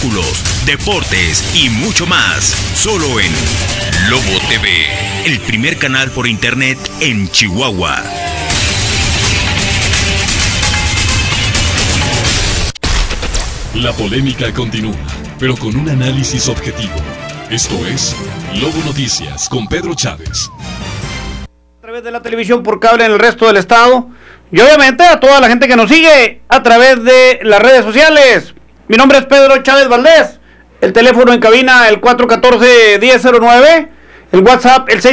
espectáculos, deportes y mucho más. Solo en Lobo TV, el primer canal por internet en Chihuahua. La polémica continúa, pero con un análisis objetivo. Esto es Lobo Noticias con Pedro Chávez. A través de la televisión por cable en el resto del estado. Y obviamente a toda la gente que nos sigue a través de las redes sociales. Mi nombre es Pedro Chávez Valdés. El teléfono en cabina el 414-1009. El WhatsApp el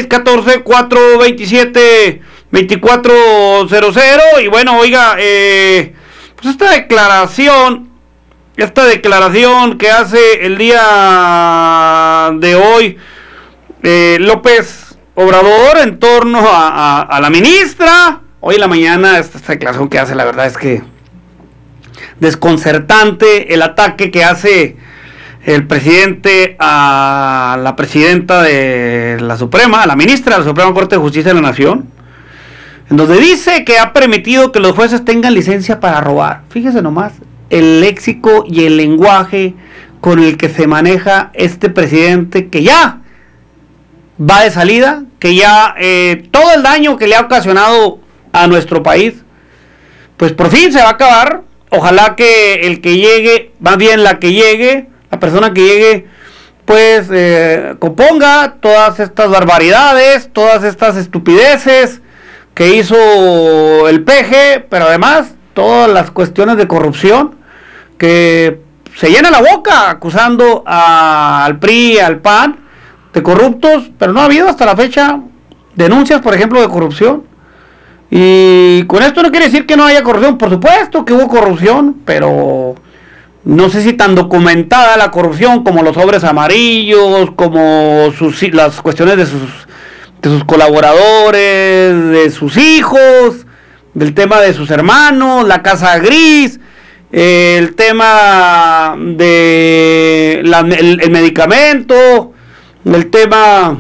614-427-2400. Y bueno, oiga, pues esta declaración que hace el día de hoy López Obrador en torno a la ministra. Hoy en la mañana esta declaración que hace, la verdad es que desconcertante el ataque que hace el presidente a la presidenta de la Suprema, a la ministra de la Suprema Corte de Justicia de la Nación, en donde dice que ha permitido que los jueces tengan licencia para robar. Fíjese nomás el léxico y el lenguaje con el que se maneja este presidente, que ya va de salida, que ya todo el daño que le ha ocasionado a nuestro país, pues por fin se va a acabar. Ojalá que el que llegue, más bien la persona que llegue, pues componga todas estas barbaridades, todas estas estupideces que hizo el PG, pero además todas las cuestiones de corrupción, que se llena la boca acusando al PRI, al PAN de corruptos, pero no ha habido hasta la fecha denuncias, por ejemplo, de corrupción. Y con esto no quiere decir que no haya corrupción. Por supuesto que hubo corrupción, pero no sé si tan documentada la corrupción como los sobres amarillos, como las cuestiones de sus colaboradores, de sus hijos, del tema de sus hermanos, la casa gris, el tema de el medicamento, el tema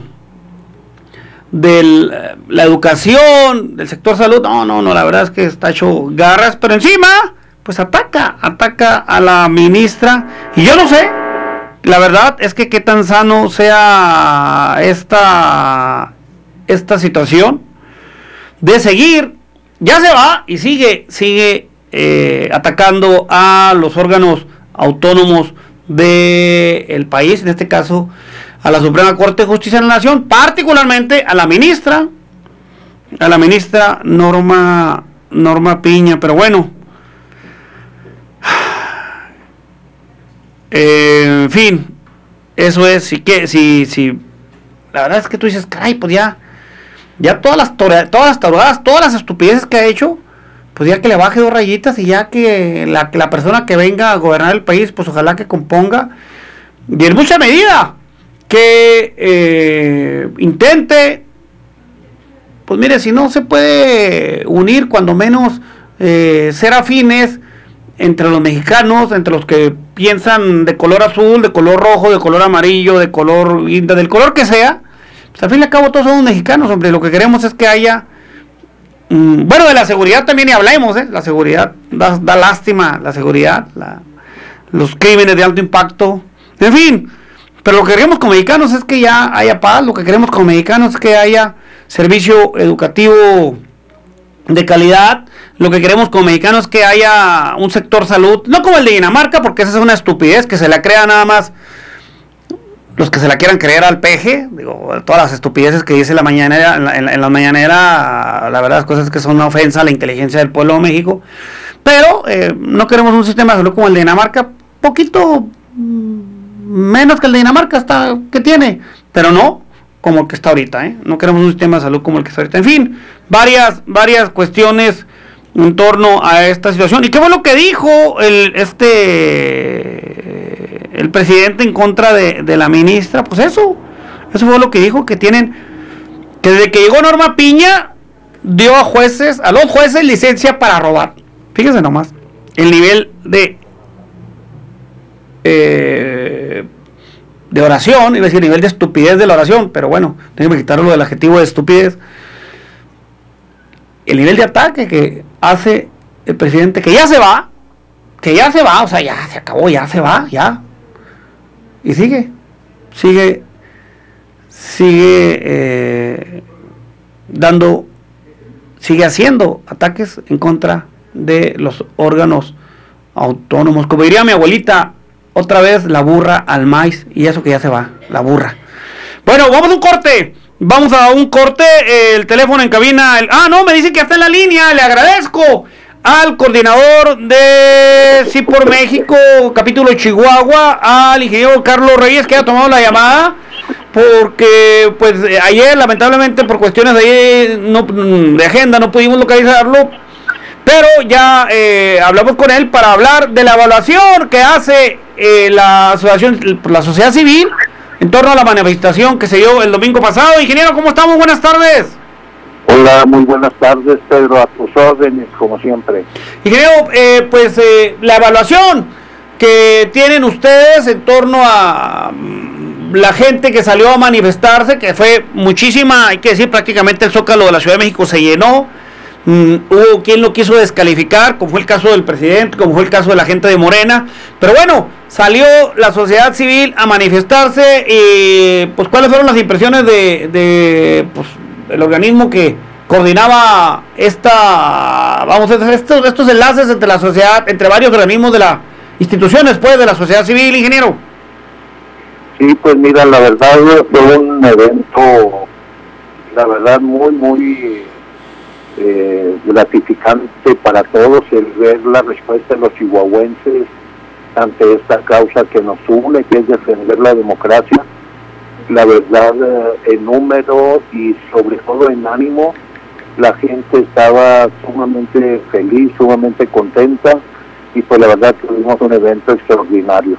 de la educación, del sector salud. No, la verdad es que está hecho garras, pero encima pues ataca a la ministra. Y yo no sé, la verdad es que qué tan sano sea esta situación de seguir. Ya se va y sigue atacando a los órganos autónomos del país, en este caso a la Suprema Corte de Justicia de la Nación, particularmente a la ministra Norma Piña. Pero bueno, en fin, eso es. Si la verdad es que tú dices, caray, pues ya todas las tarugadas, todas las estupideces que ha hecho, pues ya que le baje 2 rayitas, y ya que la persona que venga a gobernar el país, pues ojalá que componga, y en mucha medida que intente, pues mire, si no se puede unir, cuando menos ser afines entre los mexicanos, entre los que piensan de color azul, de color rojo, de color amarillo, de color guinda, del color que sea. Pues al fin y al cabo todos somos mexicanos, hombre. Lo que queremos es que haya bueno, de la seguridad también y hablemos, la seguridad, da lástima la seguridad, los crímenes de alto impacto, en fin. Pero lo que queremos como mexicanos es que ya haya paz. Lo que queremos como mexicanos es que haya servicio educativo de calidad. Lo que queremos como mexicanos es que haya un sector salud, no como el de Dinamarca, porque esa es una estupidez que se la crea nada más los que se la quieran creer al peje. Digo, todas las estupideces que dice la mañanera, en la mañanera, la verdad, las cosas que son una ofensa a la inteligencia del pueblo de México. Pero no queremos un sistema de salud como el de Dinamarca, poquito menos que el de Dinamarca que tiene, pero no como el que está ahorita, No queremos un sistema de salud como el que está ahorita. En fin, varias cuestiones en torno a esta situación. ¿Y qué fue lo que dijo el presidente en contra de la ministra? Pues eso fue lo que dijo, que desde que llegó Norma Piña dio a los jueces licencia para robar. Fíjense nomás el nivel de oración, iba a decir nivel de estupidez de la oración, pero bueno, tengo que quitarlo del adjetivo de estupidez. El nivel de ataque que hace el presidente, que ya se va, o sea, ya se acabó, ya se va, ya. y sigue sigue haciendo ataques en contra de los órganos autónomos. Como diría mi abuelita, otra vez la burra al maíz, y eso que ya se va, la burra. Bueno, vamos a un corte, el teléfono en cabina, me dice que está en la línea, le agradezco al coordinador de Sí por México, capítulo Chihuahua, al ingeniero Carlos Reyes, que ha tomado la llamada, porque pues ayer lamentablemente por cuestiones de agenda no pudimos localizarlo, pero ya hablamos con él para hablar de la evaluación que hace la sociedad civil en torno a la manifestación que se dio el domingo pasado. Ingeniero, ¿cómo estamos? Buenas tardes. Hola, muy buenas tardes, Pedro, a tus órdenes, como siempre. Ingeniero, la evaluación que tienen ustedes en torno a la gente que salió a manifestarse, que fue muchísima, hay que decir, prácticamente el Zócalo de la Ciudad de México se llenó. Hubo quien lo quiso descalificar, como fue el caso del presidente, como fue el caso de la gente de Morena, pero bueno, salió la sociedad civil a manifestarse. Y pues ¿cuáles fueron las impresiones de el organismo que coordinaba estos enlaces entre la sociedad, entre varios organismos de las instituciones pues de la sociedad civil, ingeniero? Sí, pues mira, la verdad fue un evento, la verdad muy gratificante para todos el ver la respuesta de los chihuahuenses ante esta causa que nos une, que es defender la democracia. La verdad, en número y sobre todo en ánimo, la gente estaba sumamente feliz, sumamente contenta, y pues la verdad tuvimos un evento extraordinario.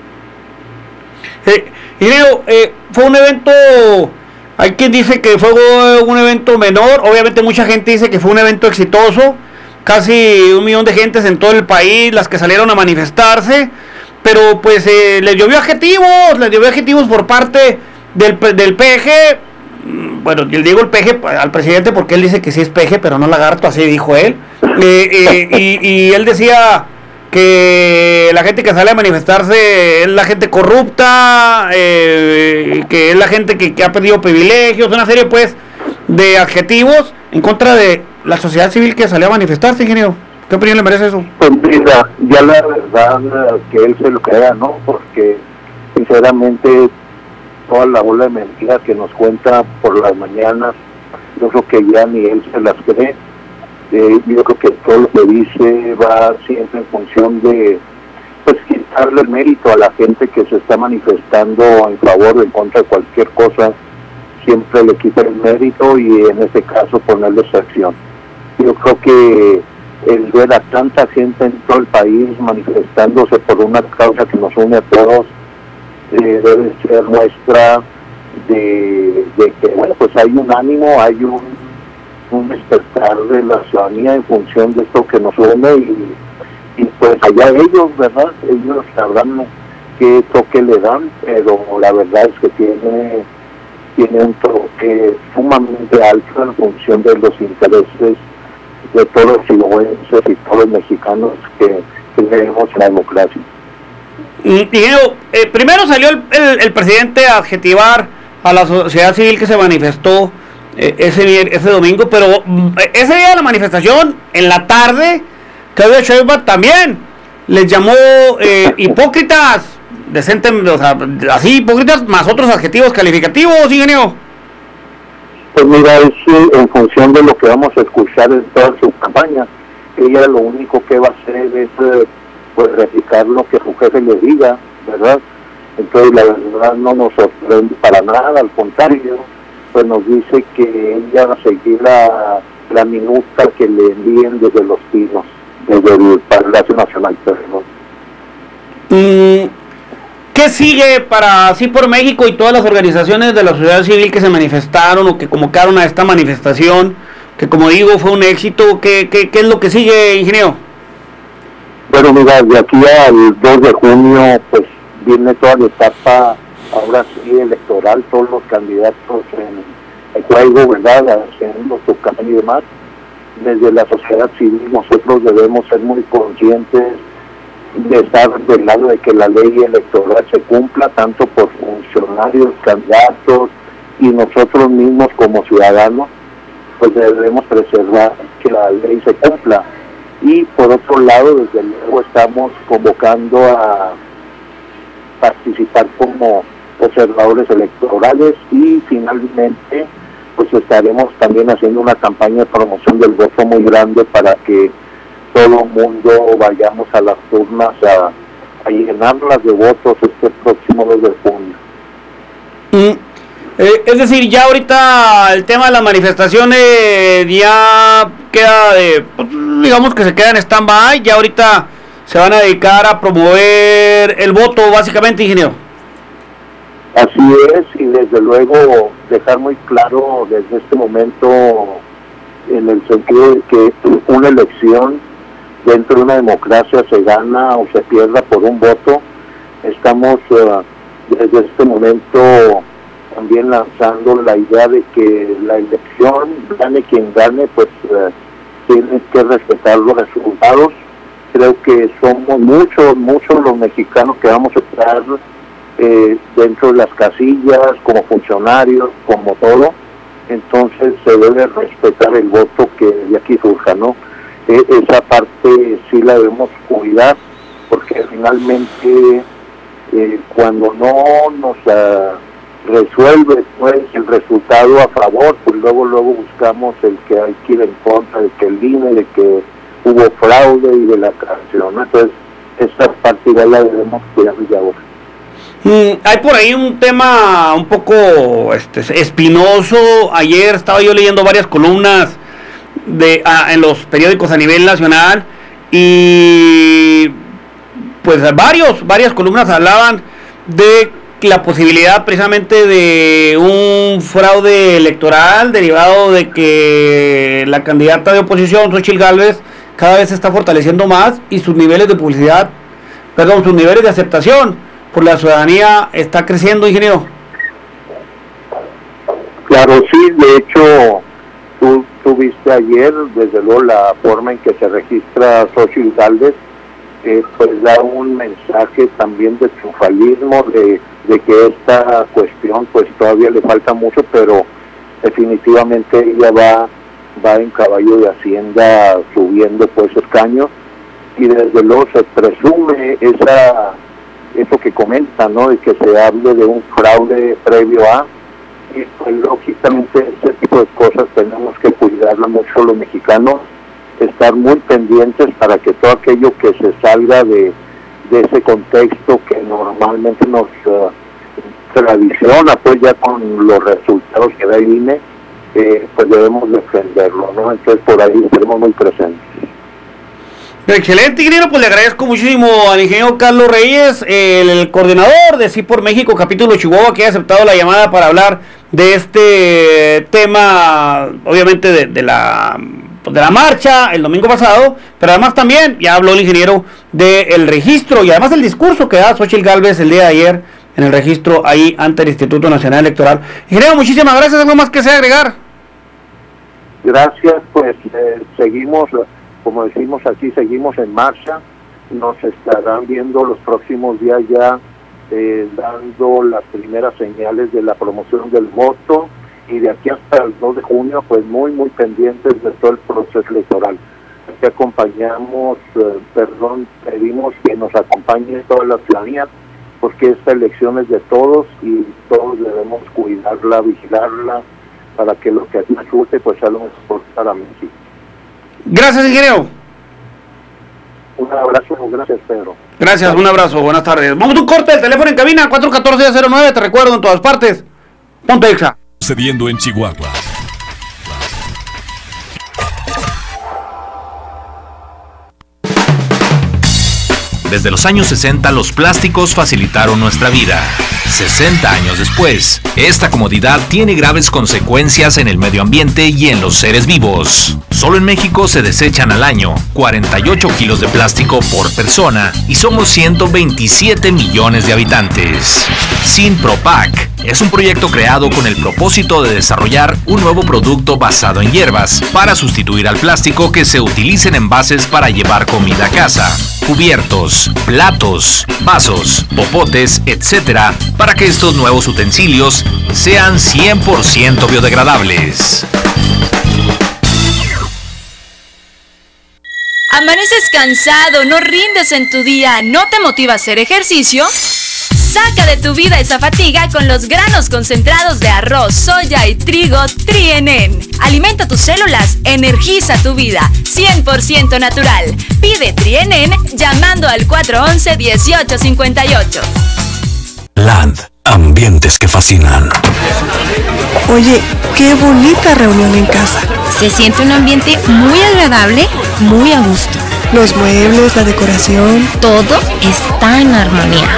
Fue un evento, hay quien dice que fue un evento menor, obviamente mucha gente dice que fue un evento exitoso, casi 1 millón de gentes en todo el país, las que salieron a manifestarse, pero pues les llovió adjetivos por parte del PG. Bueno, yo digo el PG al presidente porque él dice que sí es PG, pero no lagarto, así dijo él. Y él decía que la gente que sale a manifestarse es la gente corrupta, que es la gente que ha perdido privilegios, una serie pues de adjetivos en contra de la sociedad civil que salió a manifestarse, ingeniero. ¿Qué opinión le merece eso? Pues mira, ya la verdad que él se lo crea, ¿no? Porque sinceramente toda la bola de mentiras que nos cuenta por las mañanas, yo creo que ya ni él se las cree. Yo creo que todo lo que dice va siempre en función de pues quitarle el mérito a la gente que se está manifestando en favor o en contra de cualquier cosa. Siempre le quita el mérito y en este caso ponerle acción. Yo creo que el ver a tanta gente en todo el país manifestándose por una causa que nos une a todos debe ser muestra de que bueno, pues hay un ánimo, hay un despertar de la ciudadanía en función de esto que nos une, y pues allá ellos, ¿verdad? Ellos sabrán qué toque le dan, pero la verdad es que tiene un toque sumamente alto en función de los intereses de todos los chihuahuenses y todos los mexicanos que creemos en la democracia. Primero salió el presidente a adjetivar a la sociedad civil que se manifestó ese domingo, pero ese día de la manifestación, en la tarde, Claudia Sheinbaum también les llamó hipócritas, decentes, o sea, así hipócritas, más otros adjetivos calificativos, ingeniero. Pues mira, es en función de lo que vamos a escuchar en toda su campaña. Ella lo único que va a hacer es pues replicar lo que su jefe le diga, ¿verdad? Entonces la verdad no nos sorprende para nada, al contrario, pues nos dice que ella va a seguir la minuta que le envíen desde Los Pinos, desde el Palacio Nacional, perdón. ¿Qué sigue para Sí por México y todas las organizaciones de la sociedad civil que se manifestaron o que convocaron a esta manifestación, que como digo fue un éxito? ¿Qué es lo que sigue, ingeniero? Bueno, mira, de aquí al 2 de junio pues viene toda la etapa, ahora sí, electoral, todos los candidatos en juego, ¿verdad?, haciendo su campaña y demás. Desde la sociedad civil nosotros debemos ser muy conscientes de estar del lado de que la ley electoral se cumpla, tanto por funcionarios, candidatos y nosotros mismos como ciudadanos, pues debemos preservar que la ley se cumpla. Y por otro lado, desde luego estamos convocando a participar como observadores electorales y finalmente pues estaremos también haciendo una campaña de promoción del voto muy grande para que todo el mundo vayamos a las urnas a llenarlas de votos este próximo 2 de junio. Es decir, ya ahorita el tema de las manifestaciones ya queda pues, digamos que se queda en stand-by, ya ahorita se van a dedicar a promover el voto básicamente, ingeniero. Así es, y desde luego dejar muy claro desde este momento en el sentido de que una elección dentro de una democracia se gana o se pierda por un voto. Estamos desde este momento también lanzando la idea de que la elección, gane quien gane, pues tiene que respetar los resultados. Creo que somos muchos los mexicanos que vamos a estar dentro de las casillas, como funcionarios, como todo. Entonces se debe respetar el voto que de aquí surja, ¿no? Esa parte sí la debemos cuidar, porque finalmente cuando no nos resuelve pues el resultado a favor, pues luego buscamos el que hay que ir en contra, de que el INE, de que hubo fraude y de la canción, ¿no? Entonces esa parte ya la debemos cuidar desde ahora. Hay por ahí un tema un poco espinoso. Ayer estaba yo leyendo varias columnas en los periódicos a nivel nacional y pues varias columnas hablaban de la posibilidad precisamente de un fraude electoral derivado de que la candidata de oposición, Xochitl Gálvez, cada vez se está fortaleciendo más y sus niveles de aceptación por la ciudadanía está creciendo, ingeniero. Claro, sí, de hecho, tú viste ayer, desde luego, la forma en que se registra Xochitl Gálvez, pues da un mensaje también de triunfalismo, de que esta cuestión pues todavía le falta mucho, pero definitivamente ella va en caballo de Hacienda subiendo pues escaños, y desde luego se presume eso que comenta, ¿no? De que se hable de un fraude previo a, y pues lógicamente ese tipo de cosas tenemos que cuidarla mucho los mexicanos, estar muy pendientes para que todo aquello que se salga de ese contexto que normalmente nos tradiciona pues ya con los resultados que da el INE, pues debemos defenderlo, ¿no? Entonces por ahí estaremos muy presentes. Excelente, ingeniero, pues le agradezco muchísimo al ingeniero Carlos Reyes, el coordinador de Sí por México, capítulo Chihuahua, que ha aceptado la llamada para hablar de este tema, obviamente de la marcha el domingo pasado, pero además también ya habló el ingeniero del registro y además el discurso que da Xochitl Gálvez el día de ayer en el registro ahí ante el Instituto Nacional Electoral. Ingeniero, muchísimas gracias. ¿Algo más que sea agregar? Gracias, pues seguimos, como decimos aquí, seguimos en marcha. Nos estarán viendo los próximos días ya dando las primeras señales de la promoción del voto, y de aquí hasta el 2 de junio pues muy pendientes de todo el proceso electoral. Aquí pedimos que nos acompañe toda la ciudadanía, porque esta elección es de todos y todos debemos cuidarla, vigilarla, para que lo que aquí resulte pues sea lo mejor para México. Gracias, ingeniero. Un abrazo, gracias, Pedro. Gracias, un abrazo, buenas tardes. Vamos a un corte del teléfono en cabina, 414-09, te recuerdo, en todas partes. Ponte Exa. Sucediendo en Chihuahua. Desde los años 60 los plásticos facilitaron nuestra vida. 60 años después, esta comodidad tiene graves consecuencias en el medio ambiente y en los seres vivos. Solo en México se desechan al año 48 kilos de plástico por persona y somos 127 millones de habitantes. Sin Propac, es un proyecto creado con el propósito de desarrollar un nuevo producto basado en hierbas para sustituir al plástico que se utiliza en envases para llevar comida a casa, cubiertos, platos, vasos, popotes, etc., para que estos nuevos utensilios sean 100% biodegradables. ¿Amaneces cansado, no rindes en tu día, no te motiva a hacer ejercicio? Saca de tu vida esa fatiga con los granos concentrados de arroz, soya y trigo Tri-en-en. Alimenta tus células, energiza tu vida, 100% natural. Pide Tri-en-en llamando al 411-1858. Land, ambientes que fascinan. Oye, qué bonita reunión en casa. Se siente un ambiente muy agradable, muy a gusto. Los muebles, la decoración, todo está en armonía.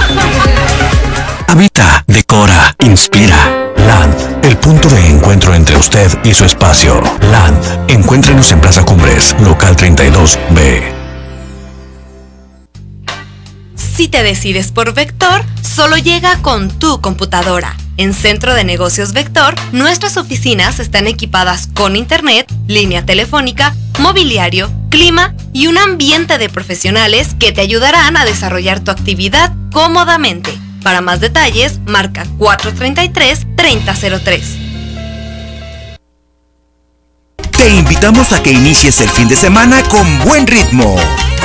Habita, decora, inspira. Land, el punto de encuentro entre usted y su espacio. Land, encuéntrenos en Plaza Cumbres, local 32B. Si te decides por Vector, solo llega con tu computadora. En Centro de Negocios Vector, nuestras oficinas están equipadas con internet, línea telefónica, mobiliario, clima y un ambiente de profesionales que te ayudarán a desarrollar tu actividad cómodamente. Para más detalles, marca 433-3003. Te invitamos a que inicies el fin de semana con buen ritmo.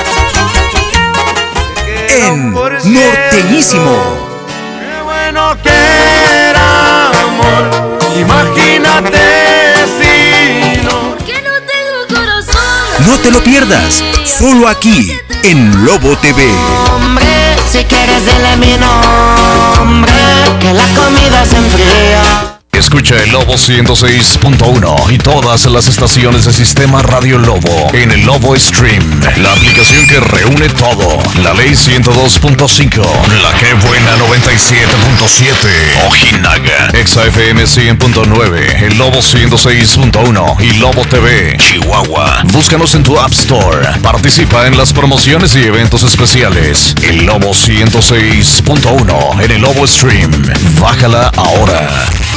En Norteñísimo. Qué bueno que era amor. Imagínate si no. ¿Por qué no tengo corazón? No te lo pierdas, solo aquí en Lobo TV. Hombre, si quieres dile mi nombre, que la comida se enfría. Escucha el Lobo 106.1 y todas las estaciones de Sistema Radio Lobo en el Lobo Stream, la aplicación que reúne todo. La Ley 102.5, La Que Buena 97.7, Ojinaga, Exa FM 100.9, el Lobo 106.1 y Lobo TV, Chihuahua. Búscanos en tu App Store. Participa en las promociones y eventos especiales. El Lobo 106.1 en el Lobo Stream. Bájala ahora.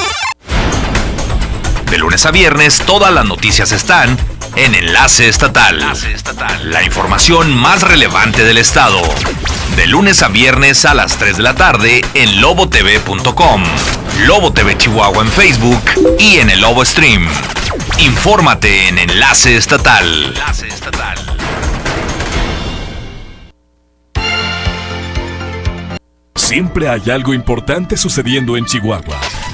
De lunes a viernes, todas las noticias están en Enlace Estatal. La información más relevante del estado. De lunes a viernes a las 3 de la tarde en lobotv.com, Lobo TV Chihuahua en Facebook y en el Lobo Stream. Infórmate en Enlace Estatal. Siempre hay algo importante sucediendo en Chihuahua.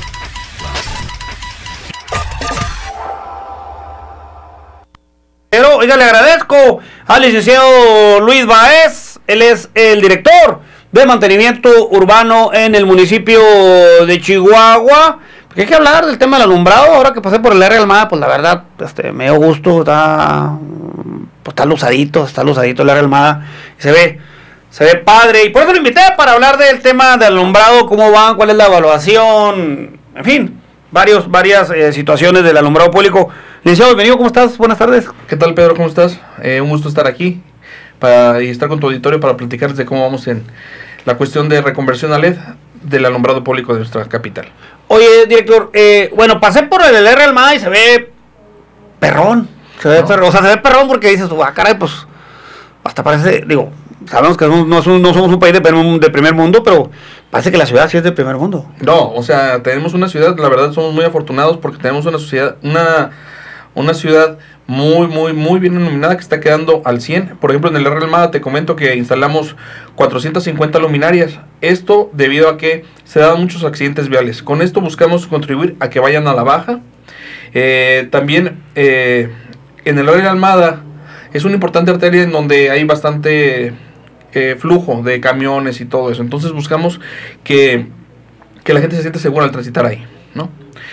Pero, oiga, le agradezco al licenciado Luis Baez, él es el director de mantenimiento urbano en el municipio de Chihuahua. Porque hay que hablar del tema del alumbrado. Ahora que pasé por el área Almada, pues la verdad, me dio gusto, está lusadito el área Almada. Se ve padre, y por eso lo invité para hablar del tema del alumbrado, cómo van, cuál es la evaluación, en fin, varias situaciones del alumbrado público. Licenciado, bienvenido, ¿cómo estás? Buenas tardes. ¿Qué tal, Pedro? ¿Cómo estás? Un gusto estar aquí y estar con tu auditorio para platicarles de cómo vamos en la cuestión de reconversión a LED del alumbrado público de nuestra capital. Oye, director, bueno, pasé por el R Almada y se ve perrón. Se ve perrón porque dices, caray, pues hasta parece, digo, sabemos que no somos un país de primer mundo, pero parece que la ciudad sí es de primer mundo. No, o sea, tenemos una ciudad, la verdad somos muy afortunados porque tenemos una ciudad muy bien iluminada que está quedando al 100. Por ejemplo, en el R Almada te comento que instalamos 450 luminarias. Esto debido a que se dan muchos accidentes viales. Con esto buscamos contribuir a que vayan a la baja. También en el R Almada es una importante arteria en donde hay bastante flujo de camiones y todo eso. Entonces buscamos que la gente se sienta segura al transitar ahí, ¿no?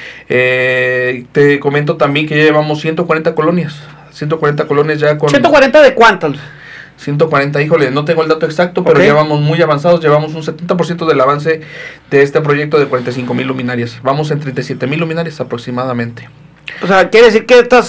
Te comento también que ya llevamos 140 colonias. 140 colonias ya con... ¿140 de cuántas? 140, híjole, no tengo el dato exacto, pero ya vamos muy avanzados. Llevamos un 70% del avance de este proyecto de 45,000 luminarias. Vamos en 37,000 luminarias aproximadamente. O sea, quiere decir que estas,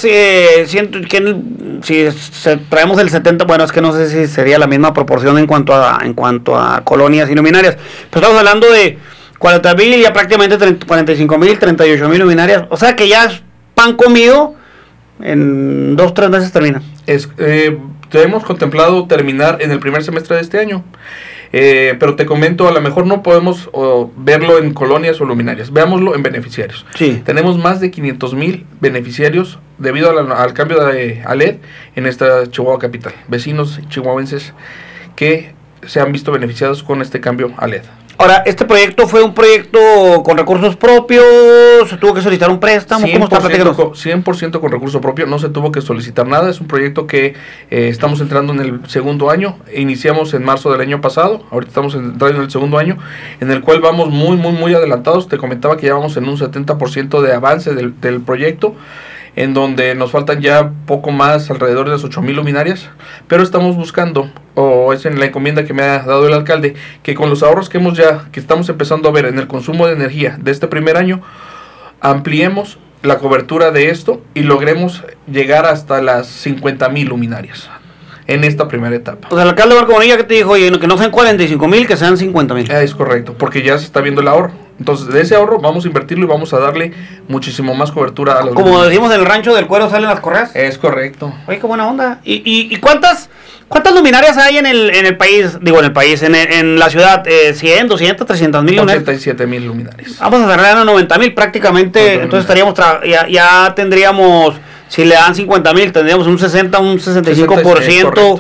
si traemos el 70, bueno, es que no sé si sería la misma proporción en cuanto a colonias y luminarias. Pero estamos hablando de 40,000 y ya prácticamente 45,000, 38,000 luminarias. O sea que ya es pan comido, en 2-3 meses termina. Tenemos contemplado terminar en el primer semestre de este año. Pero te comento, a lo mejor no podemos verlo en colonias o luminarias, veámoslo en beneficiarios. Sí. Tenemos más de 500,000 beneficiarios debido al cambio a LED en esta Chihuahua capital. Vecinos chihuahuenses que se han visto beneficiados con este cambio a LED. Ahora, ¿este proyecto fue un proyecto con recursos propios? ¿Se tuvo que solicitar un préstamo? ¿Cómo está? 100% con recurso propio, no se tuvo que solicitar nada. Es un proyecto que estamos entrando en el segundo año. Iniciamos en marzo del año pasado, ahorita estamos entrando en el segundo año, en el cual vamos muy adelantados. Te comentaba que ya vamos en un 70% de avance del proyecto, en donde nos faltan ya poco más, alrededor de las 8,000 luminarias, pero estamos buscando, o es en la encomienda que me ha dado el alcalde, que con los ahorros que estamos empezando a ver en el consumo de energía de este primer año, ampliemos la cobertura de esto y logremos llegar hasta las 50,000 luminarias en esta primera etapa. O sea, el alcalde Marco Bonilla, que te dijo, oye, que no sean 45,000, que sean 50,000. Es correcto, porque ya se está viendo el ahorro. Entonces, de ese ahorro vamos a invertirlo y vamos a darle muchísimo más cobertura a los... Como decimos, en el rancho del cuero salen las correas. Es correcto. Oye, qué buena onda. ¿Y cuántas luminarias hay en el país? Digo, en la ciudad, 100, 200, 300,000 luminarias. 87,000 luminarias. Vamos a cerrar a 90,000 prácticamente. Entonces estaríamos, ya tendríamos, si le dan 50,000, tendríamos un 60, un 65%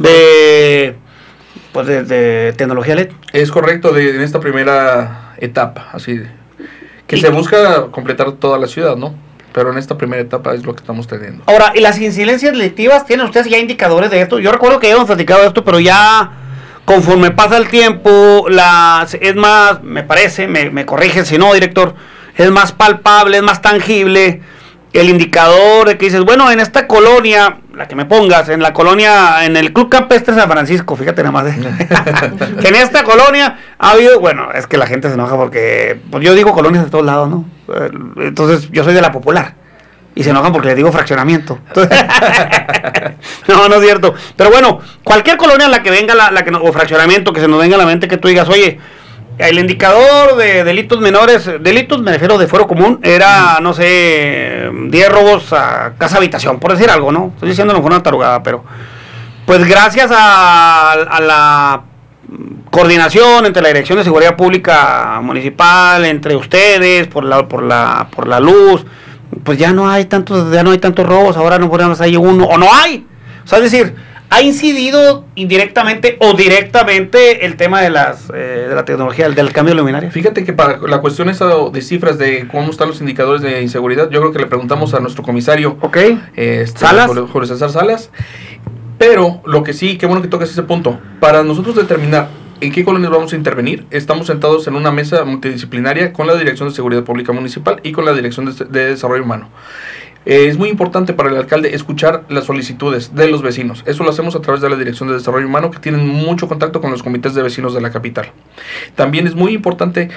de tecnología LED. Es correcto, en esta primera etapa, así que se busca completar toda la ciudad, ¿no? Pero en esta primera etapa es lo que estamos teniendo. Ahora, ¿y las incidencias delictivas? ¿Tienen ustedes ya indicadores de esto? Yo recuerdo que habíamos platicado de esto, pero ya conforme pasa el tiempo, es más, me parece, me corrige si no, director, es más palpable, es más tangible el indicador de que dices, bueno, en esta colonia, la que me pongas, en la colonia, en el Club Campestre San Francisco, fíjate nada más, que en esta colonia ha habido, bueno, es que la gente se enoja porque, pues yo digo colonias de todos lados, ¿no? Entonces, yo soy de la Popular, y se enojan porque les digo fraccionamiento. Entonces, no es cierto. Pero bueno, cualquier colonia en la que venga, o fraccionamiento, que se nos venga a la mente, que tú digas, oye, el indicador de delitos menores, delitos me refiero de fuero común, era, no sé, 10 robos a casa habitación, por decir algo, ¿no? Estoy diciendo a lo mejor una tarugada, pero pues gracias a la coordinación entre la Dirección de Seguridad Pública Municipal, entre ustedes, por la luz, pues ya no hay tantos robos, ahora no podemos hay uno, o no hay. O sea, es decir, ¿ha incidido indirectamente o directamente el tema de la tecnología, del cambio de luminaria? Fíjate que para la cuestión esa de cifras de cómo están los indicadores de inseguridad, yo creo que le preguntamos a nuestro comisario, ¿Salas? Julio César Salas, pero lo que sí, qué bueno que tocas ese punto, para nosotros determinar en qué colonias vamos a intervenir, estamos sentados en una mesa multidisciplinaria con la Dirección de Seguridad Pública Municipal y con la Dirección de Desarrollo Humano. Es muy importante para el alcalde escuchar las solicitudes de los vecinos. Eso lo hacemos a través de la Dirección de Desarrollo Humano, que tienen mucho contacto con los comités de vecinos de la capital. También es muy importante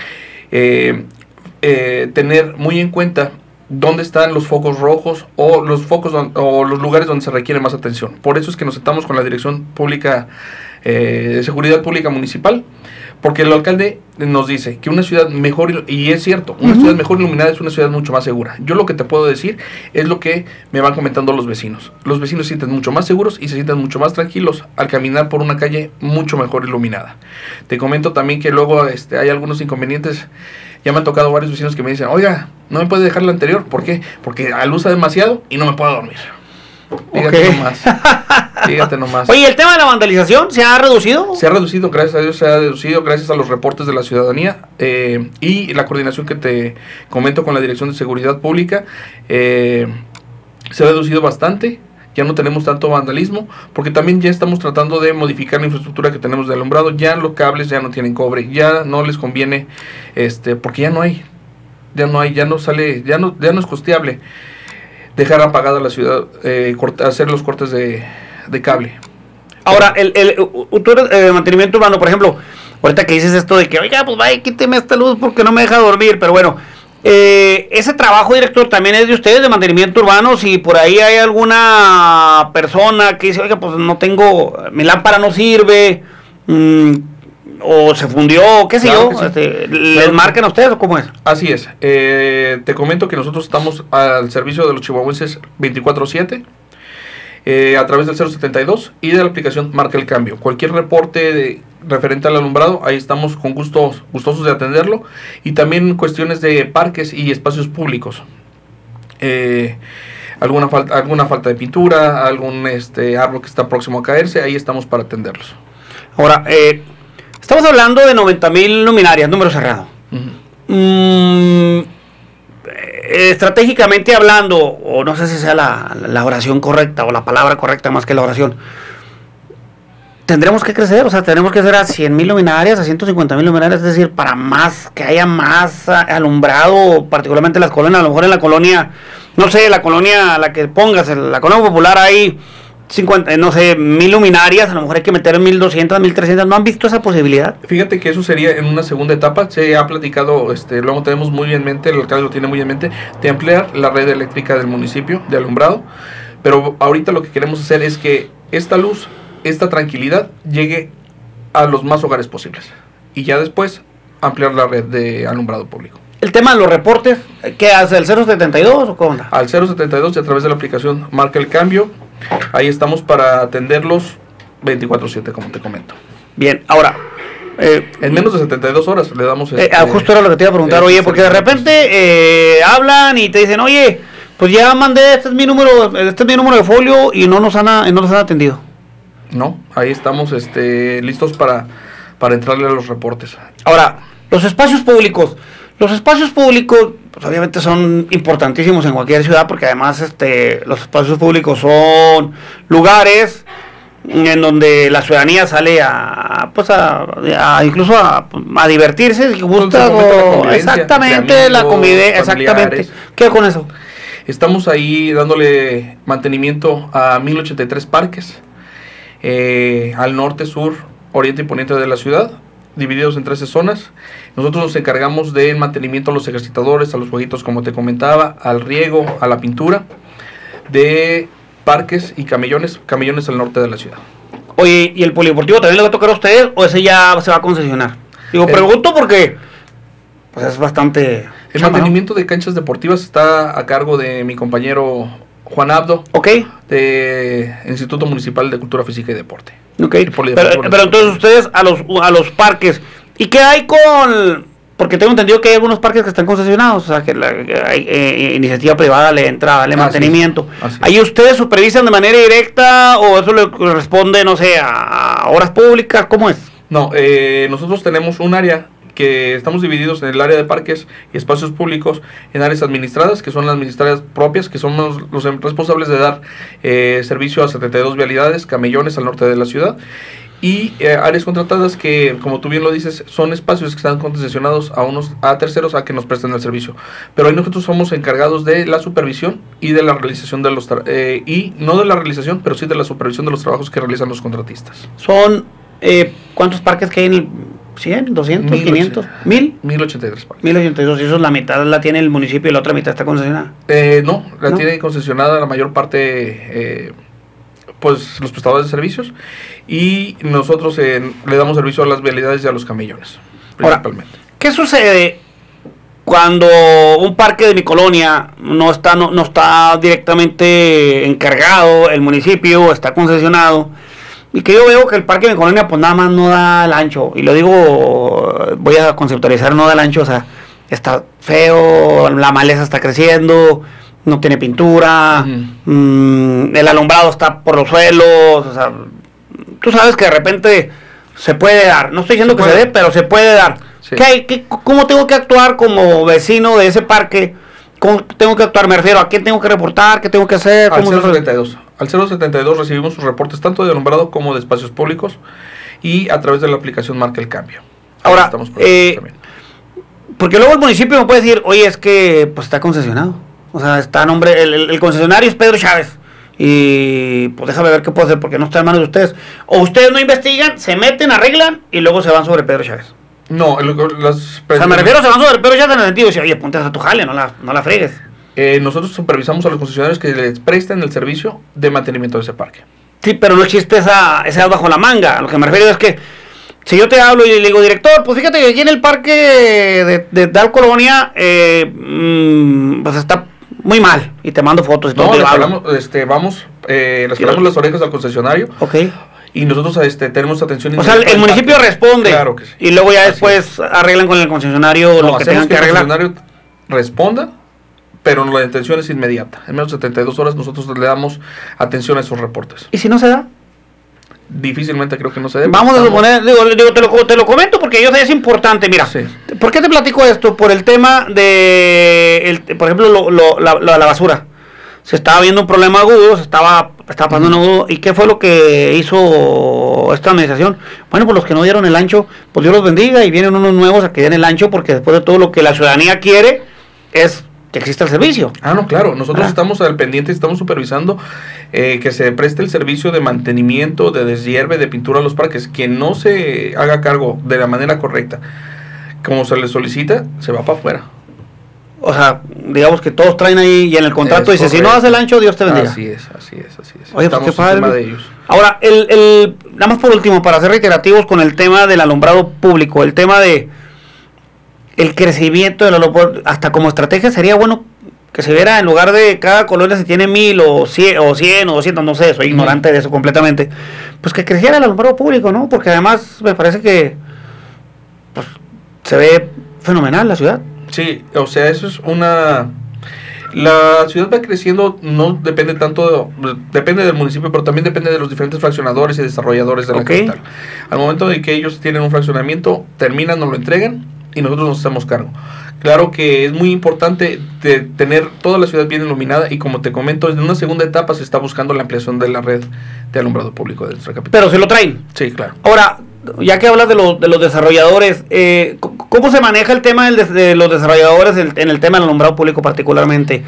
tener muy en cuenta dónde están los focos rojos o los lugares donde se requiere más atención. Por eso es que nos sentamos con la Dirección Pública de Seguridad Pública Municipal, porque el alcalde nos dice que una ciudad mejor, y es cierto, una ciudad mejor iluminada es una ciudad mucho más segura. Yo lo que te puedo decir es lo que me van comentando los vecinos. Los vecinos se sienten mucho más seguros y se sienten mucho más tranquilos al caminar por una calle mucho mejor iluminada. Te comento también que luego hay algunos inconvenientes. Ya me han tocado varios vecinos que me dicen, oiga, no me puede dejar la anterior. ¿Por qué? Porque alusa demasiado y no me puedo dormir. Fíjate nomás. Oye, ¿el tema de la vandalización se ha reducido? Se ha reducido, gracias a Dios, gracias a los reportes de la ciudadanía y la coordinación que te comento con la Dirección de Seguridad Pública. Se ha reducido bastante. Ya no tenemos tanto vandalismo, porque también ya estamos tratando de modificar la infraestructura que tenemos de alumbrado. Ya los cables ya no tienen cobre, ya no les conviene, porque ya no es costeable dejar apagada la ciudad, hacer los cortes de cable. Ahora, el mantenimiento urbano, por ejemplo, ahorita que dices esto de que, oiga, pues vaya, quíteme esta luz porque no me deja dormir, pero bueno, ese trabajo, director, también es de ustedes, de mantenimiento urbano. Si por ahí hay alguna persona que dice, oiga, pues no tengo, mi lámpara no sirve, o se fundió, qué sé Claro yo, que sí. ¿les marcan a ustedes o cómo es? Así es. Te comento que nosotros estamos al servicio de los chihuahuenses 24/7 a través del 072 y de la aplicación Marca el Cambio. Cualquier reporte referente al alumbrado, ahí estamos con gustosos de atenderlo, y también cuestiones de parques y espacios públicos. Alguna falta de pintura, algún árbol que está próximo a caerse, ahí estamos para atenderlos. Ahora, estamos hablando de 90,000 luminarias, número cerrado. Estratégicamente hablando, o no sé si sea la oración correcta o la palabra correcta más que la oración, tendremos que crecer, o sea, tenemos que hacer a 100,000 luminarias, a 150,000 luminarias, es decir, para más, que haya más alumbrado, particularmente en las colonias. A lo mejor en la colonia, no sé, la colonia, la que pongas, la colonia popular, hay 50, no sé, 1,000 luminarias, a lo mejor hay que meter 1,200, 1,300, ¿no han visto esa posibilidad? Fíjate que eso sería en una segunda etapa. Se ha platicado, luego tenemos muy en mente, el alcalde lo tiene muy en mente, de ampliar la red eléctrica del municipio de alumbrado, pero ahorita lo que queremos hacer es que esta luz, esta tranquilidad llegue a los más hogares posibles, y ya después ampliar la red de alumbrado público. El tema de los reportes, ¿qué hace? ¿El 072 o cómo onda? Al 072 y a través de la aplicación Marca el Cambio, ahí estamos para atenderlos 24/7, como te comento. Bien, ahora, en menos de 72 horas le damos... justo era lo que te iba a preguntar, oye, porque de repente hablan y te dicen, oye, pues ya mandé, este es mi número de folio, y no nos han atendido. No, ahí estamos listos para entrarle a los reportes. Ahora, los espacios públicos, pues obviamente son importantísimos en cualquier ciudad, porque además los espacios públicos son lugares en donde la ciudadanía sale incluso a divertirse, si gusta, exactamente, la convivencia, exactamente. ¿Qué con eso? Estamos ahí dándole mantenimiento a 1,083 parques, al norte, sur, oriente y poniente de la ciudad, divididos en 13 zonas. Nosotros nos encargamos del mantenimiento a los ejercitadores, a los jueguitos, como te comentaba, al riego, a la pintura, de parques y camellones al norte de la ciudad. Oye, ¿y el polideportivo también le va a tocar a ustedes o ese ya se va a concesionar? Digo, pregunto porque pues es bastante... El mantenimiento de canchas deportivas está a cargo de mi compañero Juan Abdo, de Instituto Municipal de Cultura Física y Deporte. Pero entonces ustedes a los parques, ¿y qué hay con...? Porque tengo entendido que hay algunos parques que están concesionados, o sea, que hay iniciativa privada le entra, darle mantenimiento. ¿Ahí ustedes supervisan de manera directa o eso le corresponde, no sé, a obras públicas? ¿Cómo es? No, nosotros tenemos un área que estamos divididos en el área de parques y espacios públicos en áreas administradas, que son las administradas propias, que son los responsables de dar servicio a 72 vialidades, camellones al norte de la ciudad, y áreas contratadas que, como tú bien lo dices, son espacios que están concesionados a terceros a que nos presten el servicio. Pero ahí nosotros somos encargados de la supervisión y de la realización de los y no de la realización, pero sí de la supervisión de los trabajos que realizan los contratistas. Son ¿cuántos parques que hay en el 100, 200, 500, 1000? 1,083 parques. 1,082, y eso la mitad la tiene el municipio y la otra mitad está concesionada. No, tiene concesionada la mayor parte, pues los prestadores de servicios, y nosotros le damos servicio a las vialidades y a los camellones, principalmente. Ahora, ¿qué sucede cuando un parque de mi colonia no está directamente encargado, el municipio está concesionado, y que yo veo que el parque de mi colonia pues nada más no da el ancho, y lo digo, voy a conceptualizar, no da el ancho, o sea, está feo, la maleza está creciendo, no tiene pintura, el alumbrado está por los suelos, o sea, tú sabes que de repente se puede dar, no estoy diciendo que se dé, pero se puede dar. Sí. ¿Cómo tengo que actuar como vecino de ese parque? ¿Cómo tengo que actuar? Me refiero, ¿a quién tengo que reportar? ¿Qué tengo que hacer? Al 072. Al 072 recibimos sus reportes tanto de alumbrado como de espacios públicos, y a través de la aplicación Marca el Cambio. Ahora, porque luego el municipio me puede decir, oye, es que pues está concesionado. O sea, está a nombre, el concesionario es Pedro Chávez. Y pues déjame ver qué puedo hacer porque no está en manos de ustedes. O ustedes no investigan, se meten, arreglan y luego se van sobre Pedro Chávez. No, o sea, me refiero, se van sobre Pedro Chávez en el sentido de decir, oye, ponte a tu jale, no la fregues. Nosotros supervisamos a los concesionarios que les presten el servicio de mantenimiento de ese parque. Sí, pero no existe ese as bajo la manga. Lo que me refiero es que Si yo te hablo y le digo, director, pues fíjate que aquí en el parque de tal colonia, pues está muy mal, y te mando fotos y todo. No, les jalamos las orejas al concesionario. Ok. Y nosotros tenemos atención. O sea, el municipio responde. Claro que sí. Y luego ya después arreglan con el concesionario lo que tengan que arreglar. El concesionario responda, pero la atención es inmediata. En menos de 72 horas nosotros le damos atención a esos reportes. ¿Y si no se da? Difícilmente creo que no se dé. Vamos a suponer, te lo comento porque yo sé, es importante. Mira, sí. ¿Por qué te platico esto? Por el tema de, por ejemplo, la basura. Se estaba viendo un problema agudo, estaba pasando un agudo. ¿Y qué fue lo que hizo esta administración? Bueno, pues los que no dieron el ancho, pues Dios los bendiga, y vienen unos nuevos a que den el ancho, porque después de todo lo que la ciudadanía quiere es que exista el servicio. No, claro, nosotros estamos al pendiente, estamos supervisando que se preste el servicio de mantenimiento, de deshierve, de pintura a los parques. Quien no se haga cargo de la manera correcta, como se le solicita, se va para afuera. O sea, digamos que todos traen ahí, y en el contrato dice, si no das el ancho, Dios te bendiga. Así es. Oye, pues qué padre. De ellos. Ahora, nada más por último, para ser reiterativos con el tema del alumbrado público, el tema de el crecimiento del alumbrado, hasta como estrategia sería bueno que se viera, en lugar de cada colonia si tiene 1000 o 100 o 200, no sé, soy ignorante de eso completamente, pues que creciera el alumbrado público, ¿no? Porque además me parece que pues, se ve fenomenal la ciudad. Sí, o sea, eso es una... La ciudad va creciendo, no depende tanto, depende del municipio, pero también depende de los diferentes fraccionadores y desarrolladores de la capital. Al momento de que ellos tienen un fraccionamiento, terminan, nos lo entregan y nosotros nos hacemos cargo. Claro que es muy importante tener toda la ciudad bien iluminada, y como te comento, en una segunda etapa se está buscando la ampliación de la red de alumbrado público de nuestra capital. Pero se lo traen. Sí, claro. Ahora, ya que hablas de los desarrolladores, ¿cómo se maneja el tema de los desarrolladores en el tema del alumbrado público particularmente?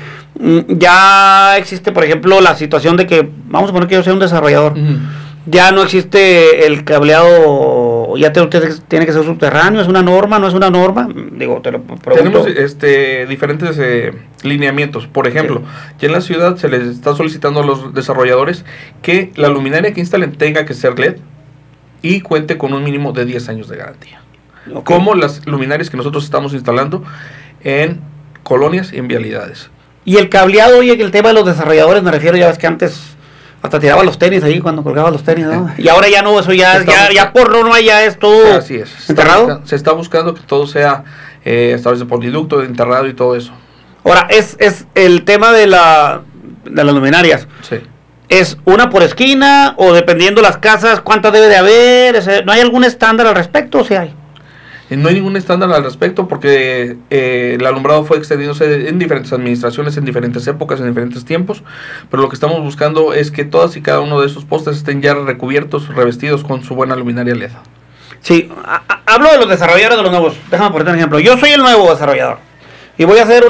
Ya existe, por ejemplo, la situación de que, vamos a poner que yo sea un desarrollador, ya no existe el cableado, ya tiene que ser subterráneo, ¿es una norma, no es una norma? Digo, te lo pregunto. Tenemos diferentes lineamientos. Por ejemplo, ya en la ciudad se les está solicitando a los desarrolladores que la luminaria que instalen tenga que ser LED y cuente con un mínimo de 10 años de garantía. Como las luminarias que nosotros estamos instalando en colonias y en vialidades. Y el cableado, oye, el tema de los desarrolladores, me refiero, ya ves que antes hasta tiraba los tenis ahí cuando colgaba los tenis, ¿no? Y ahora ya no, eso ya por norma ya es todo. Así es. ¿Enterrado? Se está buscando que todo sea establecido por conducto, enterrado y todo eso. Ahora, es el tema de las luminarias. Sí. ¿Es una por esquina o dependiendo las casas cuántas debe de haber? ¿No hay algún estándar al respecto o sí hay? No hay ningún estándar al respecto porque el alumbrado fue extendiéndose en diferentes administraciones, en diferentes épocas, en diferentes tiempos, pero lo que estamos buscando es que todas y cada uno de esos postes estén ya recubiertos, revestidos con su buena luminaria LED. Sí, hablo de los desarrolladores de los nuevos. Déjame poner un ejemplo. Yo soy el nuevo desarrollador y voy a hacer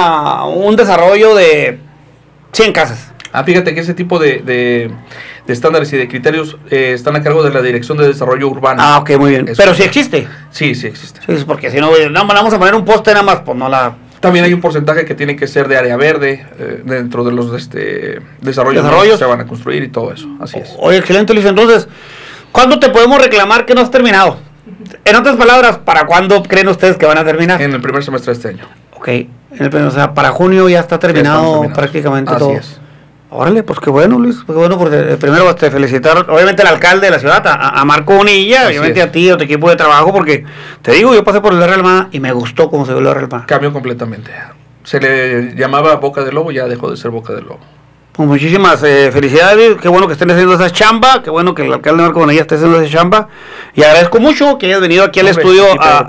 un desarrollo de 100 casas. Fíjate que ese tipo de estándares y de criterios están a cargo de la Dirección de Desarrollo Urbano. Ok, muy bien. ¿Pero sí existe? Sí, sí existe. Sí, porque si no, vamos a poner un poste nada más, pues no la... También hay un porcentaje que tiene que ser de área verde dentro de los desarrollos que se van a construir y todo eso. Así es. Oye, excelente, Luis. Entonces, ¿cuándo te podemos reclamar que no has terminado? En otras palabras, ¿para cuándo creen ustedes que van a terminar? En el primer semestre de este año. Ok. O sea, para junio ya está terminado prácticamente todo. Así es. Órale, pues qué bueno, Luis, qué bueno, porque primero felicitar obviamente al alcalde de la ciudad, a Marco Bonilla, obviamente a ti, a tu equipo de trabajo, porque te digo, yo pasé por el RLMA y me gustó cómo se ve el RLMA. Cambió completamente. Se le llamaba Boca del Lobo, ya dejó de ser Boca del Lobo. Pues muchísimas felicidades, qué bueno que estén haciendo esa chamba, qué bueno que el alcalde Marco Bonilla esté haciendo esa chamba, y agradezco mucho que hayas venido aquí al estudio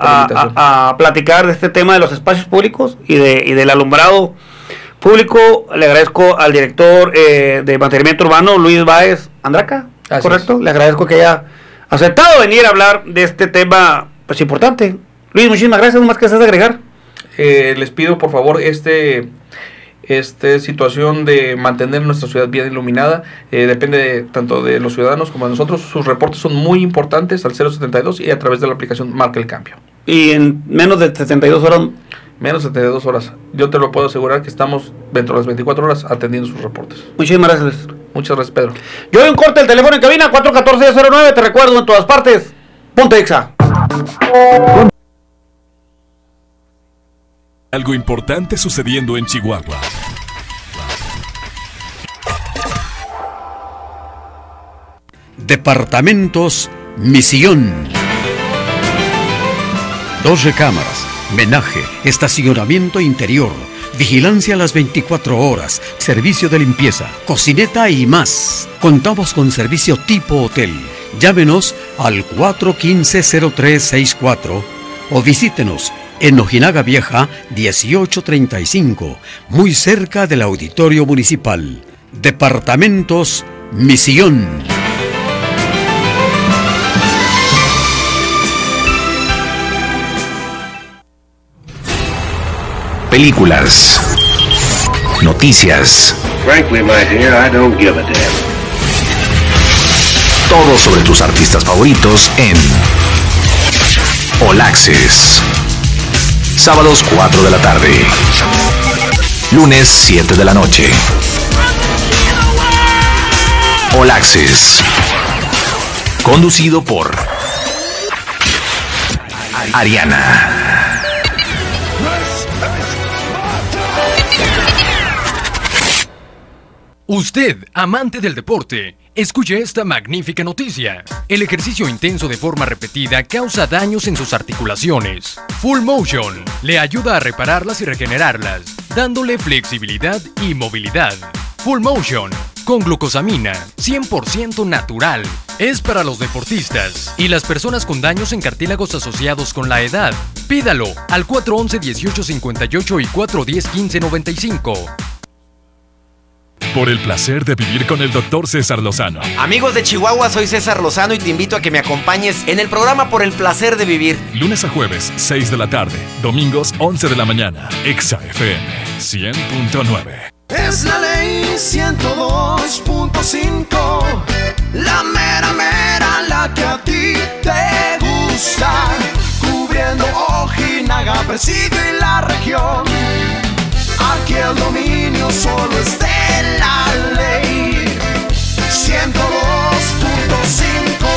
a platicar de este tema de los espacios públicos y del alumbrado público. Le agradezco al director de mantenimiento urbano, Luis Báez Andraca, ¿correcto? Le agradezco que haya aceptado venir a hablar de este tema pues importante. Luis, muchísimas gracias, ¿no más que haces agregar? Les pido por favor situación de mantener nuestra ciudad bien iluminada, depende tanto de los ciudadanos como de nosotros. Sus reportes son muy importantes al 072 y a través de la aplicación Marca el Cambio. Y en menos de 72 horas... Menos de 72 horas. Yo te lo puedo asegurar que estamos dentro de las 24 horas atendiendo sus reportes. Muchísimas gracias. Muchas gracias, Pedro. Yo doy un corte, el teléfono en cabina 414-09, te recuerdo en todas partes. Ponte Exa. Algo importante sucediendo en Chihuahua. Departamentos Misión. 2 recámaras, menaje, estacionamiento interior, vigilancia a las 24 horas, servicio de limpieza, cocineta y más. Contamos con servicio tipo hotel. Llámenos al 415-0364 o visítenos en Ojinaga Vieja 1835, muy cerca del Auditorio Municipal. Departamentos Misión. Películas, noticias. Frankly, my dear, I don't give a damn. Todo sobre tus artistas favoritos en All Access. Sábados 4 de la tarde. Lunes 7 de la noche. All Access. Conducido por Ariana. Usted, amante del deporte, escuche esta magnífica noticia. El ejercicio intenso de forma repetida causa daños en sus articulaciones. Full Motion le ayuda a repararlas y regenerarlas, dándole flexibilidad y movilidad. Full Motion, con glucosamina, 100% natural. Es para los deportistas y las personas con daños en cartílagos asociados con la edad. Pídalo al 411-1858 y 410-1595. Por el placer de vivir con el Dr. César Lozano. Amigos de Chihuahua, soy César Lozano y te invito a que me acompañes en el programa Por el placer de vivir. Lunes a jueves, 6 de la tarde. Domingos, 11 de la mañana. Exa FM 100.9. Es la ley 102.5. La mera mera, la que a ti te gusta. Cubriendo Ojinaga, Presidio y la región. Aquí el dominio solo es de la ley 102.5.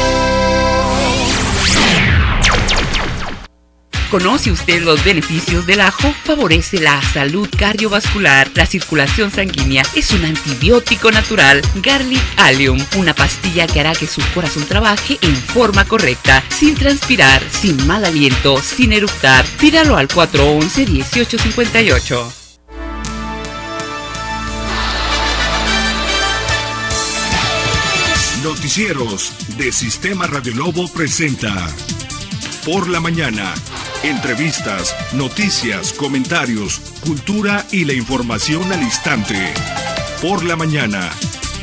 ¿Conoce usted los beneficios del ajo? Favorece la salud cardiovascular, la circulación sanguínea, es un antibiótico natural. Garlic Allium, una pastilla que hará que su corazón trabaje en forma correcta, sin transpirar, sin mal aliento, sin eructar. Pídalo al 411-1858. Noticieros de Sistema Radio Lobo presenta Por la Mañana. Entrevistas, noticias, comentarios, cultura y la información al instante. Por la Mañana.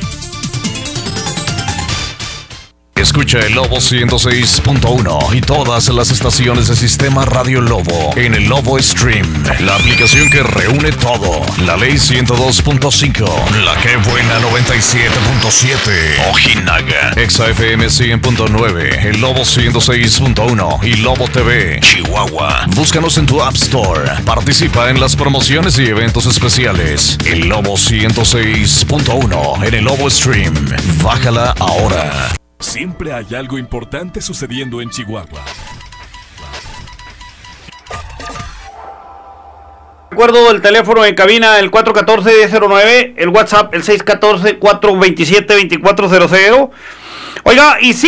Escucha el Lobo 106.1 y todas las estaciones de Sistema Radio Lobo en el Lobo Stream, la aplicación que reúne todo. La Ley 102.5, La Que Buena 97.7, Ojinaga, Exa FM 100.9, el Lobo 106.1 y Lobo TV, Chihuahua. Búscanos en tu App Store. Participa en las promociones y eventos especiales. El Lobo 106.1 en el Lobo Stream. Bájala ahora. Siempre hay algo importante sucediendo en Chihuahua. Recuerdo el teléfono en cabina, el 414-1009, el WhatsApp, el 614-427-2400. Oiga, y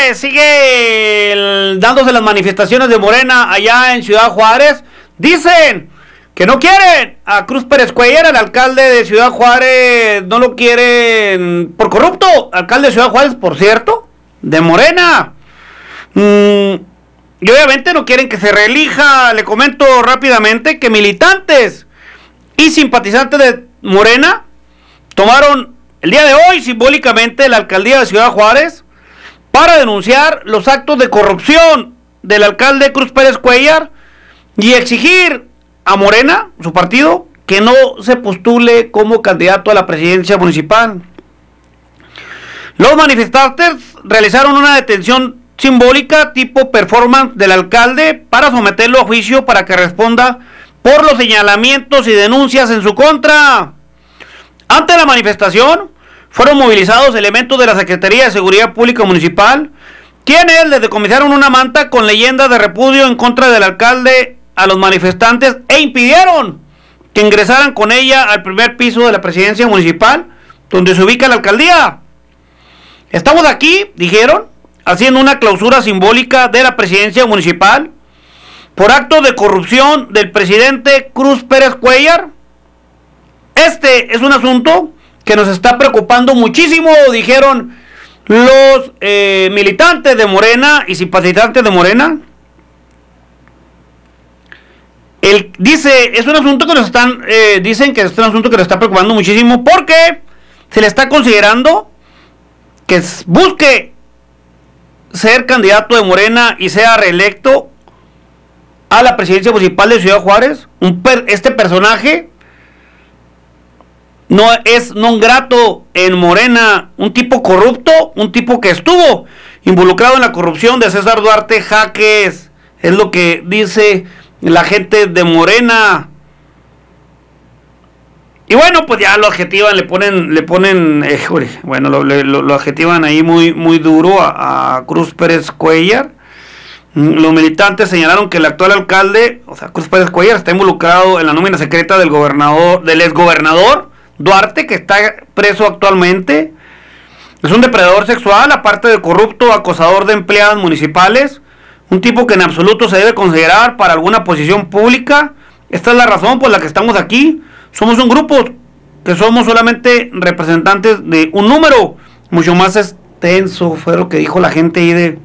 sigue dándose las manifestaciones de Morena allá en Ciudad Juárez. Dicen que no quieren a Cruz Pérez Cuellar, el alcalde de Ciudad Juárez, no lo quieren por corrupto. Alcalde de Ciudad Juárez, por cierto, de Morena. Y obviamente no quieren que se reelija. Le comento rápidamente que militantes y simpatizantes de Morena tomaron el día de hoy simbólicamente la alcaldía de Ciudad Juárez para denunciar los actos de corrupción del alcalde Cruz Pérez Cuellar y exigir a Morena, su partido, que no se postule como candidato a la presidencia municipal. Los manifestantes realizaron una detención simbólica tipo performance del alcalde para someterlo a juicio para que responda por los señalamientos y denuncias en su contra. Ante la manifestación fueron movilizados elementos de la Secretaría de Seguridad Pública Municipal quienes le decomisaron una manta con leyenda de repudio en contra del alcalde a los manifestantes e impidieron que ingresaran con ella al primer piso de la presidencia municipal, donde se ubica la alcaldía. Estamos aquí, dijeron, haciendo una clausura simbólica de la presidencia municipal por actos de corrupción del presidente Cruz Pérez Cuéllar. Este es un asunto que nos está preocupando muchísimo, dijeron los militantes de Morena y simpatizantes de Morena. Dice, es un asunto que nos están, dicen que es un asunto que nos está preocupando muchísimo porque se le está considerando que busque ser candidato de Morena y sea reelecto a la presidencia municipal de Ciudad Juárez. Este personaje no es non grato en Morena, un tipo corrupto, un tipo que estuvo involucrado en la corrupción de César Duarte Jaques, es lo que dice la gente de Morena. Y bueno, pues ya lo adjetivan, le ponen bueno, lo adjetivan ahí muy duro a Cruz Pérez Cuéllar. Los militantes señalaron que el actual alcalde, o sea, Cruz Pérez Cuéllar, está involucrado en la nómina secreta del exgobernador Duarte, que está preso actualmente. Es un depredador sexual, aparte de corrupto, acosador de empleadas municipales, un tipo que en absoluto se debe considerar para alguna posición pública. Esta es la razón por la que estamos aquí. Somos un grupo que somos solamente representantes de un número mucho más extenso, fue lo que dijo la gente ahí de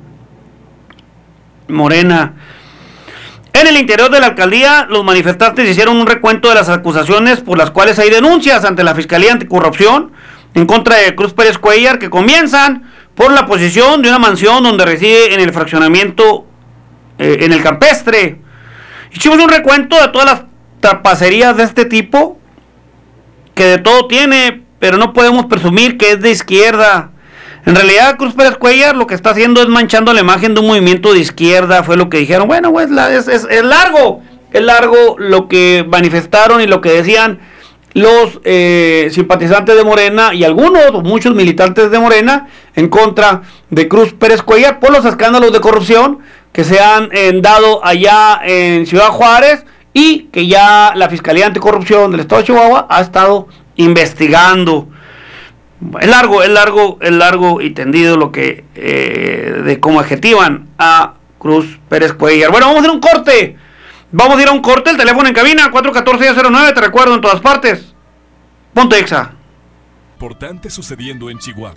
Morena. En el interior de la alcaldía, los manifestantes hicieron un recuento de las acusaciones por las cuales hay denuncias ante la Fiscalía Anticorrupción en contra de Cruz Pérez Cuéllar, que comienzan por la posesión de una mansión donde reside en el fraccionamiento en el Campestre. Hicimos un recuento de todas las trapacerías de este tipo, que de todo tiene, pero no podemos presumir que es de izquierda. En realidad, Cruz Pérez Cuéllar lo que está haciendo es manchando la imagen de un movimiento de izquierda, fue lo que dijeron. Bueno, pues es largo lo que manifestaron y lo que decían los simpatizantes de Morena y muchos militantes de Morena en contra de Cruz Pérez Cuéllar por los escándalos de corrupción que se han dado allá en Ciudad Juárez y que ya la Fiscalía Anticorrupción del Estado de Chihuahua ha estado investigando. Es largo y tendido lo que de cómo adjetivan a Cruz Pérez Cuéllar. Bueno, vamos a ir a un corte. El teléfono en cabina 414-09, te recuerdo, en todas partes. Ponte Exa. Importante sucediendo en Chihuahua.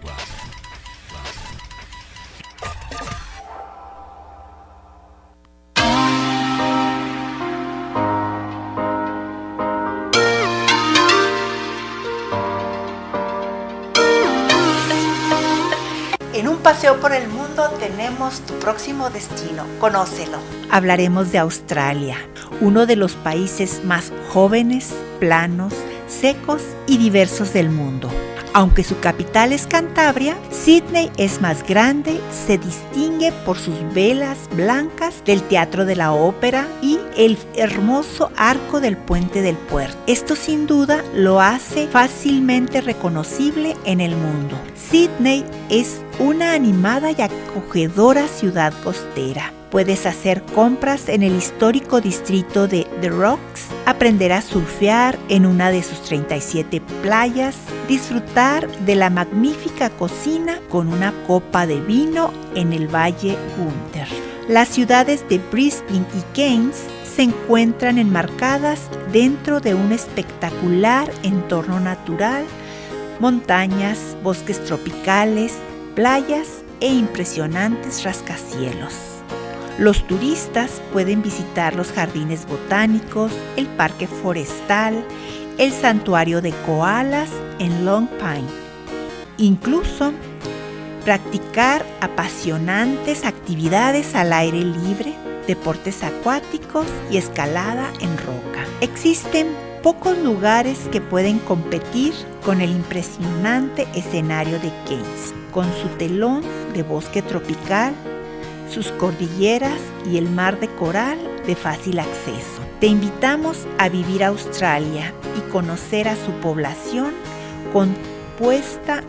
En un paseo por el mundo tenemos tu próximo destino. Conócelo. Hablaremos de Australia, uno de los países más jóvenes, planos, secos y diversos del mundo. Aunque su capital es Cantabria, Sydney es más grande, se distingue por sus velas blancas del Teatro de la Ópera y el hermoso arco del Puente del Puerto. Esto sin duda lo hace fácilmente reconocible en el mundo. Sydney es una animada y acogedora ciudad costera. Puedes hacer compras en el histórico distrito de The Rocks, aprender a surfear en una de sus 37 playas, disfrutar de la magnífica cocina con una copa de vino en el Valle Gunther. Las ciudades de Brisbane y Cairns se encuentran enmarcadas dentro de un espectacular entorno natural, montañas, bosques tropicales, playas e impresionantes rascacielos. Los turistas pueden visitar los jardines botánicos, el parque forestal, el santuario de koalas en Long Pine. Incluso practicar apasionantes actividades al aire libre, deportes acuáticos y escalada en roca. Existen pocos lugares que pueden competir con el impresionante escenario de Cairns, con su telón de bosque tropical, sus cordilleras y el mar de coral de fácil acceso. Te invitamos a vivir a Australia y conocer a su población compuesta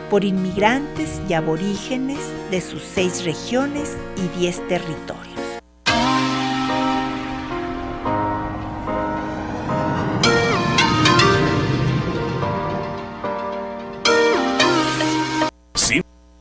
por inmigrantes y aborígenes de sus 6 regiones y 10 territorios. Sí.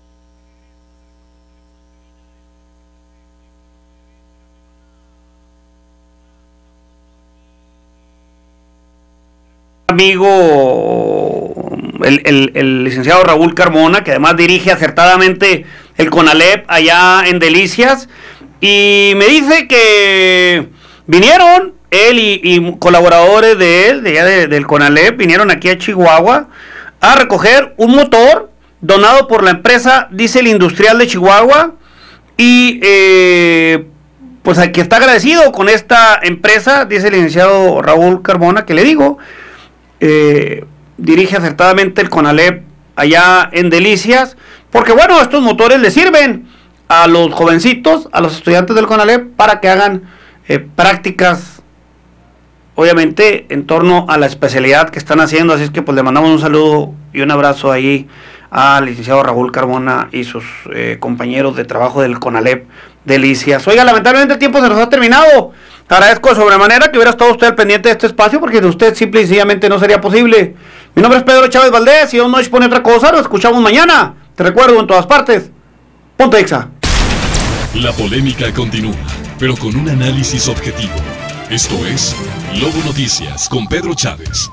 Amigo, el licenciado Raúl Carmona, que además dirige acertadamente el CONALEP allá en Delicias, y me dice que vinieron él y colaboradores de él, de allá del CONALEP, vinieron aquí a Chihuahua a recoger un motor donado por la empresa Diesel Industrial de Chihuahua, y pues aquí está agradecido con esta empresa, dice el licenciado Raúl Carmona, que le digo, dirige acertadamente el CONALEP allá en Delicias, porque bueno, estos motores le sirven a los jovencitos, a los estudiantes del CONALEP, para que hagan prácticas, obviamente en torno a la especialidad que están haciendo. Así es que pues le mandamos un saludo y un abrazo ahí al licenciado Raúl Carmona y sus compañeros de trabajo del CONALEP Delicias. Oiga, lamentablemente el tiempo se nos ha terminado. Te agradezco de sobremanera que hubiera estado usted al pendiente de este espacio, porque de usted simple y sencillamente no sería posible. Mi nombre es Pedro Chávez Valdés, y Dios no dispone otra cosa, lo escuchamos mañana. Te recuerdo en todas partes, ponte Exa. La polémica continúa, pero con un análisis objetivo. Esto es Lobo Noticias con Pedro Chávez.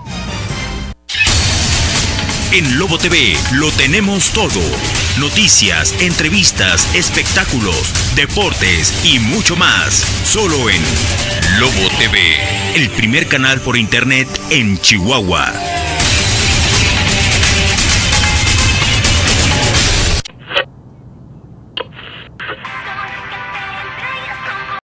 En Lobo TV lo tenemos todo. Noticias, entrevistas, espectáculos, deportes y mucho más. Solo en Lobo TV, el primer canal por internet en Chihuahua.